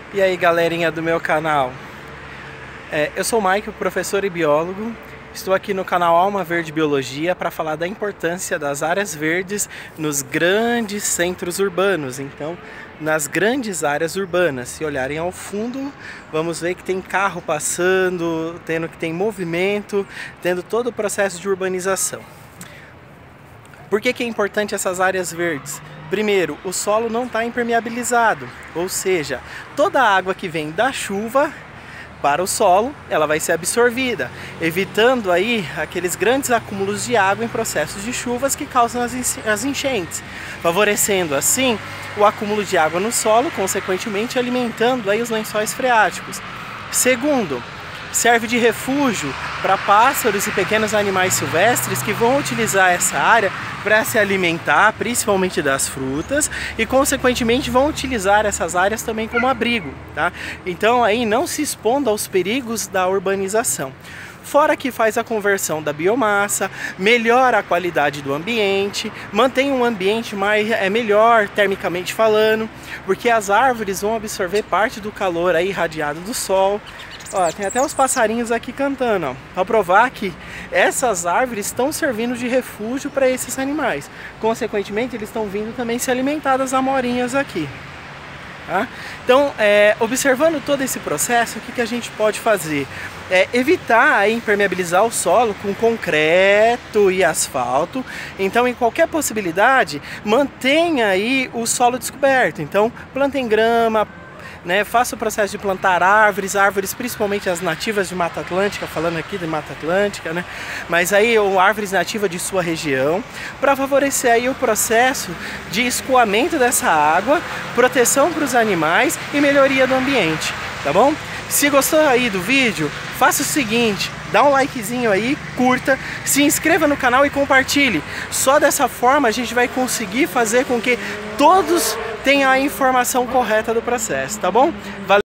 E aí, galerinha do meu canal, eu sou o Mike, professor e biólogo. Estou aqui no canal Alma Verde Biologia para falar da importância das áreas verdes nos grandes centros urbanos. Então, nas grandes áreas urbanas, se olharem ao fundo, vamos ver que tem carro passando, que tem movimento, tendo todo o processo de urbanização. Por que é importante essas áreas verdes? Primeiro, o solo não está impermeabilizado, ou seja, toda a água que vem da chuva para o solo, ela vai ser absorvida, evitando aí aqueles grandes acúmulos de água em processos de chuvas que causam as enchentes, favorecendo assim o acúmulo de água no solo, consequentemente alimentando aí os lençóis freáticos. Segundo, serve de refúgio para pássaros e pequenos animais silvestres que vão utilizar essa área para se alimentar, principalmente das frutas, e consequentemente vão utilizar essas áreas também como abrigo, tá? Então aí não se expondo aos perigos da urbanização. Fora que faz a conversão da biomassa, melhora a qualidade do ambiente, mantém um ambiente melhor termicamente falando, porque as árvores vão absorver parte do calor aí irradiado do sol. Ó, tem até os passarinhos aqui cantando, ó, para provar que essas árvores estão servindo de refúgio para esses animais. Consequentemente, eles estão vindo também se alimentar das amorinhas aqui. Tá? Então, observando todo esse processo, o que a gente pode fazer? Evitar impermeabilizar o solo com concreto e asfalto. Então, em qualquer possibilidade, mantenha aí o solo descoberto. Então, plantem grama, faça o processo de plantar árvores principalmente as nativas de Mata Atlântica, falando aqui de Mata Atlântica, mas aí árvores nativas de sua região, para favorecer aí o processo de escoamento dessa água, proteção para os animais e melhoria do ambiente, tá bom? Se gostou aí do vídeo, faça o seguinte, dá um likezinho aí, curta, se inscreva no canal e compartilhe. Só dessa forma a gente vai conseguir fazer com que todos tenham a informação correta do processo, tá bom? Valeu!